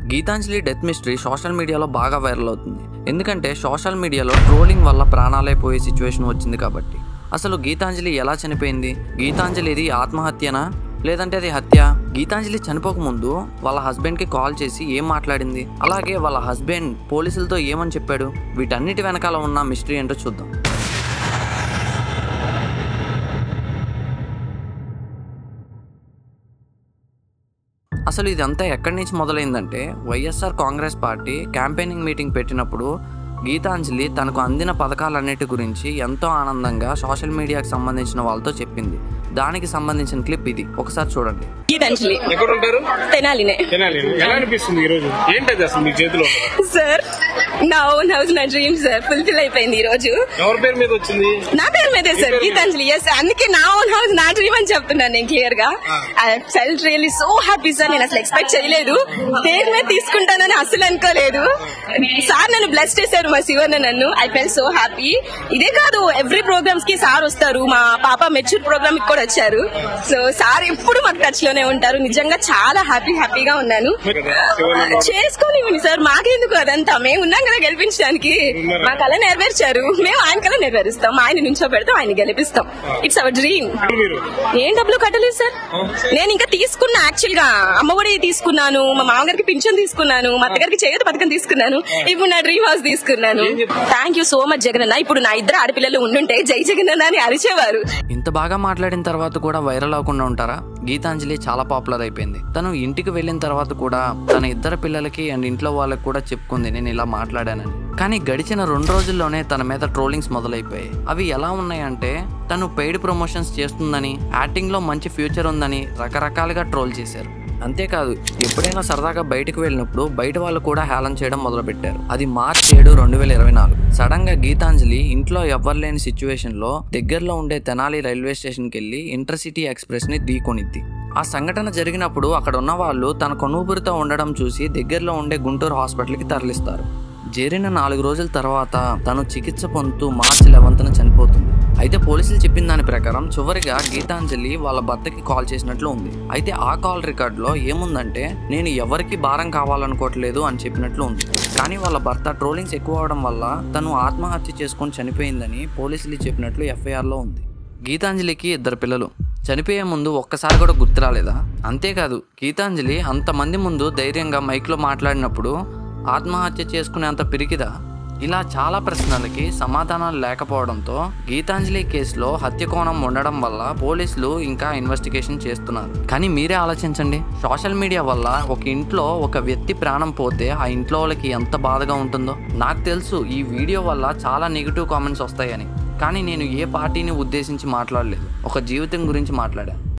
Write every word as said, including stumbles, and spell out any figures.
Gitanjali death mystery social మీడియాలో బాగా viral అవుతుంది. ఎందుకంటే సోషల్ మీడియాలో ట్రోలింగ్ వల్ల ప్రాణాలే పోయే సిచ్యువేషన్ వచ్చింది కాబట్టి. అసలు గీతాంజలి ఎలా చనిపోయింది? గీతాంజలి ఇది ఆత్మహత్యనా లేదంటే అది హత్య? గీతాంజలి చనిపోకముందు వాళ్ళ హస్బెండ్కి కాల్ చేసి ఏం మాట్లాడింది, అలాగే వాళ్ళ హస్బెండ్ పోలీసులతో ఏమని చెప్పాడు, వీటన్నిటి వెనకాల ఉన్న మిస్టరీ ఏంటో చూద్దాం. అసలు ఇదంతా ఎక్కడి నుంచి మొదలైందంటే, YSR Congress party campaigning meeting పెట్టినప్పుడు గీతాంజలి తనకు అందిన పథకాలన్నిటి గురించి ఎంతో ఆనందంగా సోషల్ మీడియాకి సంబంధించిన వాళ్ళతో చెప్పింది. దానికి సంబంధించిన క్లిప్ ఇది, ఒకసారి చూడండి. గీతాంజలి ఎక్కడ ఉంటారు? తెనాలినే. తెనాలినే. ఎలా అనిపిస్తుంది ఈ రోజు? ఏంటది అసలు మీ చేతిలో? సార్ నా ఓన్ హౌస్, నా డ్రీమ్ సార్ ఫుల్ఫిల్ అయిపోయింది ఈ రోజు. ఎవరి పేరు మీద వచ్చింది? నా పేరు మీదే సార్, గీతాంజలి. ఎస్, అందుకే నా ఓన్ హౌస్ నా డ్రీమ్ అని చెప్తున్నాను నేను క్లియర్ గా. I felt really so happy sir. నేను అసలు ఎక్స్పెక్ట్ చేయలేదు, పేరు మీద తీసుకుంటానని అసలు అనుకోలేదు. సార్ నన్ను బ్లెస్ చేశారు, మా శివన్న నన్ను. I felt so happy. ఇదే కాదు, ఎవ్రీ ప్రోగ్రామ్స్ కి సార్ వస్తారు. మా పాప మెచ్యూర్ ప్రోగ్రామ్ కి కూడా వచ్చారు. సో సార్ ఎప్పుడు మాకు టచ్ లోనే ఉంటారు. నిజంగా చాలా హ్యాపీ హ్యాపీగా ఉన్నాను. చేసుకోనివ్వండి సార్, మాకెందుకు అదంతా, మేము ఉన్నాం కదా గెలిపించడానికి. మా కళ నెరవేర్చారు, మేము ఆయన కళ నెరవేరుస్తాం. ఆయన నుంచో పెడతాం, ఆయన గెలిపిస్తాం. It's our dream. ఏం డబ్బులు కట్టలేదు సార్, నేను ఇంకా తీసుకున్నా. యాక్చువల్ గా అమ్మఒడి తీసుకున్నాను, మా మామగారికి పింఛన్ తీసుకున్నాను, మా అత్తగారికి చేయూత పథకం తీసుకున్నాను, ఇప్పుడు నా డ్రీమ్ హౌస్ తీసుకున్నాను. Thank you so much Jagananna. ఇప్పుడు నా ఇద్దరు ఆడపిల్లలు ఉండుంటే జై జగనన్న అని అరిచేవారు. ఇంత బాగా మాట్లాడిన తర్వాత కూడా వైరల్ అవ్వకుండా ఉంటారా? గీతాంజలి చాలా పాపులర్ అయిపోయింది. తను ఇంటికి వెళ్ళిన తర్వాత కూడా తన ఇద్దరు పిల్లలకి అండ్ ఇంట్లో వాళ్ళకి కూడా చెప్పుకుంది నేను ఇలా మాట్లాడానని. కానీ గడిచిన రెండు రోజుల్లోనే తన మీద ట్రోలింగ్స్ మొదలైపోయాయి. అవి ఎలా ఉన్నాయంటే, తను పెయిడ్ ప్రమోషన్స్ చేస్తుందని, యాక్టింగ్ లో మంచి ఫ్యూచర్ ఉందని రకరకాలుగా ట్రోల్ చేశారు. అంతేకాదు, ఎప్పుడైనా సరదాగా బయటకు వెళ్ళినప్పుడు బయట వాళ్ళు కూడా హేళన చేయడం మొదలు పెట్టారు. అది మార్చ్ ఏడు రెండు వేల ఇరవై నాలుగు సడన్ గా గీతాంజలి ఇంట్లో ఎవ్వరు లేని సిచ్యువేషన్ లో దగ్గరలో ఉండే తెనాలి రైల్వే స్టేషన్ కి వెళ్లి ఇంటర్సిటీ ఎక్స్ప్రెస్ ని ఢీకొనిద్ది. ఆ సంఘటన జరిగినప్పుడు అక్కడ ఉన్న వాళ్ళు తన కొనుబురితో ఉండడం చూసి దగ్గరలో ఉండే గుంటూరు హాస్పిటల్ కి తరలిస్తారు. జరిగిన నాలుగు రోజుల తర్వాత తను చికిత్స పొందుతూ మార్చి లెవెన్త్న చనిపోతుంది. అయితే పోలీసులు చెప్పిన దాని ప్రకారం చివరిగా గీతాంజలి వాళ్ళ భర్తకి కాల్ చేసినట్లు ఉంది. అయితే ఆ కాల్ రికార్డ్ లో ఏముందంటే, నేను ఎవరికి భారం కావాలనుకోవట్లేదు అని చెప్పినట్లు ఉంది. కానీ వాళ్ళ భర్త ట్రోలింగ్స్ ఎక్కువ అవడం వల్ల తను ఆత్మహత్య చేసుకొని చనిపోయిందని పోలీసులు చెప్పినట్లు ఎఫ్ఐఆర్ లో ఉంది. గీతాంజలికి ఇద్దరు పిల్లలు. చనిపోయే ముందు ఒక్కసారి కూడా గుర్తు రాలేదా? అంతేకాదు, గీతాంజలి అంతమంది ముందు ధైర్యంగా మైక్లో మాట్లాడినప్పుడు ఆత్మహత్య చేసుకునేంత పిరికిదా? ఇలా చాలా ప్రశ్నలకి సమాధానాలు లేకపోవడంతో గీతాంజలి కేసులో హత్య కోణం ఉండడం వల్ల పోలీసులు ఇంకా ఇన్వెస్టిగేషన్ చేస్తున్నారు. కానీ మీరే ఆలోచించండి, సోషల్ మీడియా వల్ల ఒక ఇంట్లో ఒక వ్యక్తి ప్రాణం పోతే ఆ ఇంట్లో వాళ్ళకి ఎంత బాధగా ఉంటుందో. నాకు తెలుసు ఈ వీడియో వల్ల చాలా నెగిటివ్ కామెంట్స్ వస్తాయని, కానీ నేను ఏ పార్టీని ఉద్దేశించి మాట్లాడలేదు, ఒక జీవితం గురించి మాట్లాడాను.